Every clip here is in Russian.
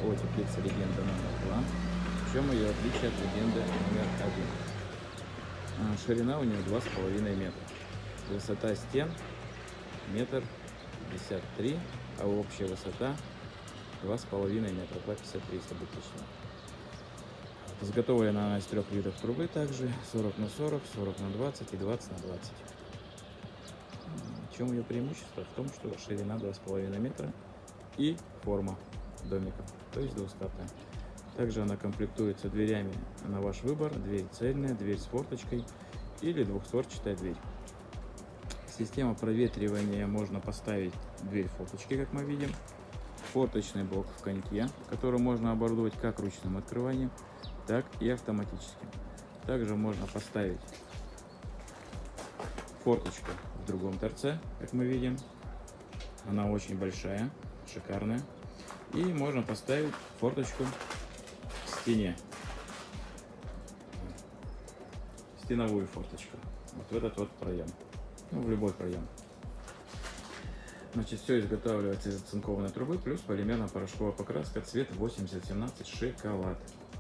о теплице Легенда номер 2. В чем ее отличие от Легенды номер 1? Ширина у нее 2,5 метра. Высота стен метр 53, а общая высота 2,5 метра, 2,53, если быть точнее. Изготовлена она из 3 видов трубы также, 40 на 40, 40 на 20 и 20 на 20. В чем ее преимущество? В том, что ширина 2,5 метра и форма домика, то есть двускатная. Также она комплектуется дверями на ваш выбор. Дверь цельная, дверь с форточкой или двухстворчатая дверь. Система проветривания: можно поставить дверь форточки, как мы видим. Форточный блок в коньке, который можно оборудовать как ручным открыванием, так и автоматическим. Также можно поставить форточку в другом торце, как мы видим. Она очень большая, шикарная. И можно поставить форточку в стене. Стеновую форточку. Вот в этот вот проем. Ну, в любой проем. Значит, все изготавливается из оцинкованной трубы, плюс полимерно-порошковая покраска, цвет 8017 шоколад.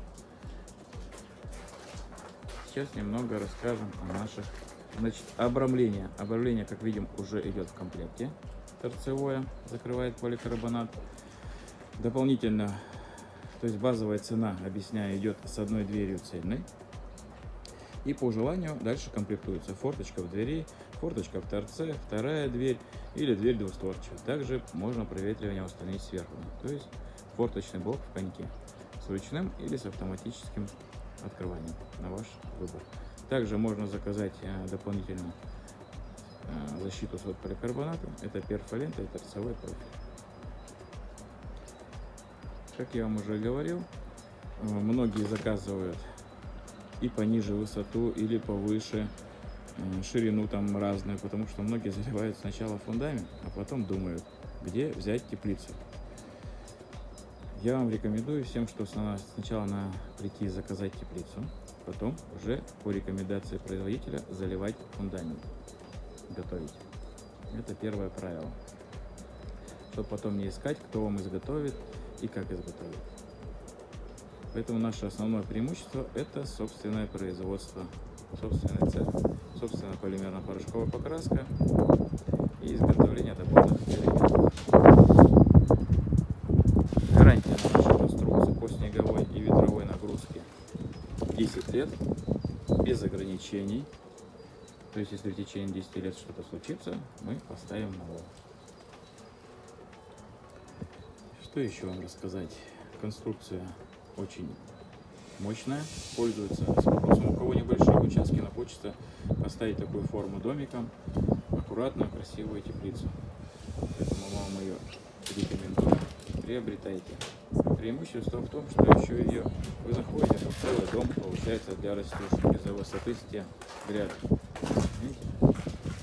Сейчас немного расскажем о наших. Значит, обрамление. Обрамление, как видим, уже идет в комплекте. Торцевое, закрывает поликарбонат. Дополнительно, то есть базовая цена, объясняю, идет с одной дверью цельной. И по желанию дальше комплектуется форточка в двери, форточка в торце, вторая дверь или дверь двустворчатая. Также можно проветривание установить сверху. То есть форточный блок в коньке с ручным или с автоматическим открыванием, на ваш выбор. Также можно заказать дополнительно защиту от поликарбоната. Это перфолента и торцевой профиль. Как я вам уже говорил, многие заказывают и пониже высоту, или повыше, ширину там разную, потому что многие заливают сначала фундамент, а потом думают, где взять теплицу. Я вам рекомендую всем, что сначала надо прийти и заказать теплицу, потом уже по рекомендации производителя заливать фундамент, готовить. Это первое правило, чтобы потом не искать, кто вам изготовит и как изготовить. Поэтому наше основное преимущество – это собственное производство, собственный цех, собственная полимерно-порошковая покраска и изготовление дополнительных элементов. Гарантия на нашу конструкцию по снеговой и ветровой нагрузке 10 лет, без ограничений. То есть, если в течение 10 лет что-то случится, мы поставим новое. Что еще вам рассказать? Конструкция очень мощная, пользуется спросом. У кого небольшие участки, но хочется поставить такую форму домика, аккуратную, красивую теплицу. Поэтому вам ее рекомендую. Приобретайте. Преимущество в том, что еще ее вы заходите в целый дом, получается, для растушки из-за высоты стен, гряды. Видите?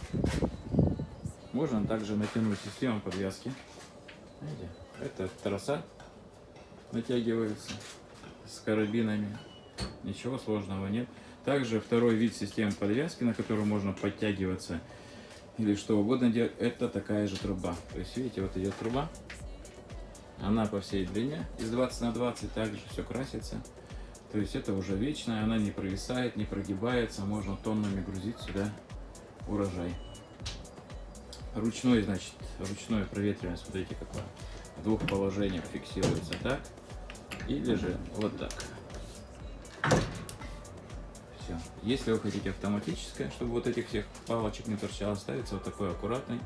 Можно также натянуть систему подвязки. Видите? Это троса натягивается с карабинами, ничего сложного нет. Также второй вид системы подвязки, на которую можно подтягиваться или что угодно делать, это такая же труба. То есть видите, вот идет труба, она по всей длине из 20 на 20, также все красится. То есть это уже вечная, она не провисает, не прогибается, можно тоннами грузить сюда урожай. Ручное, значит, ручное проветривание, смотрите какое. В двух положениях фиксируется так или же вот так. Все. Если вы хотите автоматическое, чтобы вот этих всех палочек не торчало, ставится вот такой аккуратный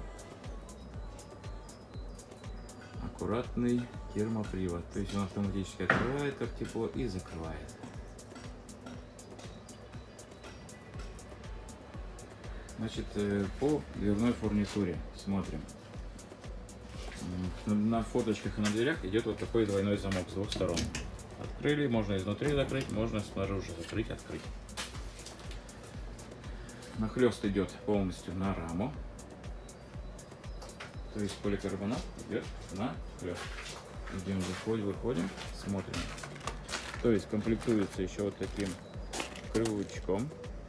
термопривод. То есть он автоматически открывает как тепло и закрывает. Значит, по дверной фурнитуре смотрим. На форточках и на дверях идет вот такой двойной замок с двух сторон. Открыли, можно изнутри закрыть, можно снаружи закрыть, открыть. Нахлест идет полностью на раму. То есть поликарбонат идет на хлест. Идем, заходим, выходим, смотрим. То есть комплектуется еще вот таким крючком.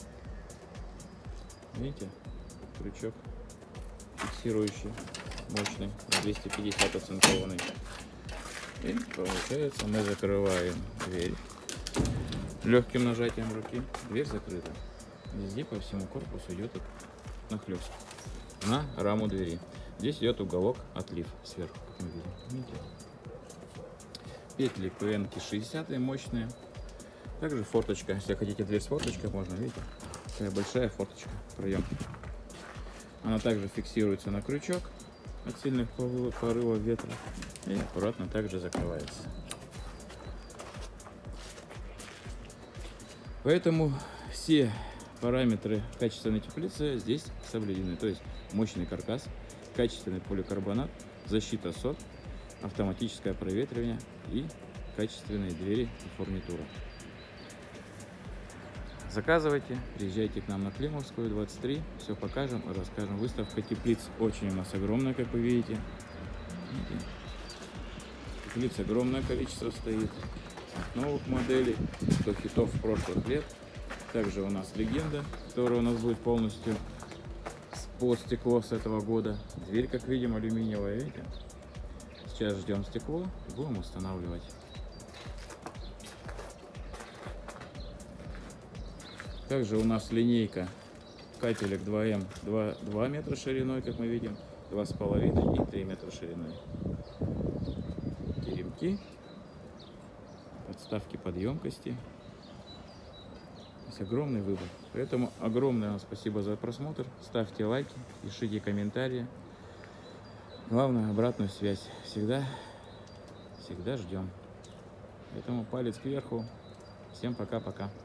Видите, крючок фиксирующий, мощный, 250 оцинкованный. И получается, мы закрываем дверь легким нажатием руки. Дверь закрыта. Везде по всему корпусу идет нахлест на раму двери. Здесь идет уголок отлив сверху, как мы видим. Видите? Петли ПН 60 мощные. Также форточка. Если хотите дверь с форточкой, можно, видите, такая большая форточка, проем. Она также фиксируется на крючок от сильных порывов ветра и аккуратно также закрывается. Поэтому все параметры качественной теплицы здесь соблюдены. То есть мощный каркас, качественный поликарбонат, защита СОТ, автоматическое проветривание и качественные двери и фурнитура. Заказывайте, приезжайте к нам на Климовскую, 23, все покажем и расскажем. Выставка теплиц очень у нас огромная, как вы видите. Теплиц огромное количество стоит, новых моделей, до хитов прошлых лет. Также у нас легенда, которая у нас будет полностью под стекло с этого года. Дверь, как видим, алюминиевая, видите? Сейчас ждем стекло и будем устанавливать. Также у нас линейка капелек 2М 2 метра шириной, как мы видим, 2,5 и 3 метра шириной. Теремки, подставки под емкости. Есть огромный выбор. Поэтому огромное вам спасибо за просмотр. Ставьте лайки, пишите комментарии. Главное, обратную связь. Всегда ждем. Поэтому палец кверху. Всем пока-пока.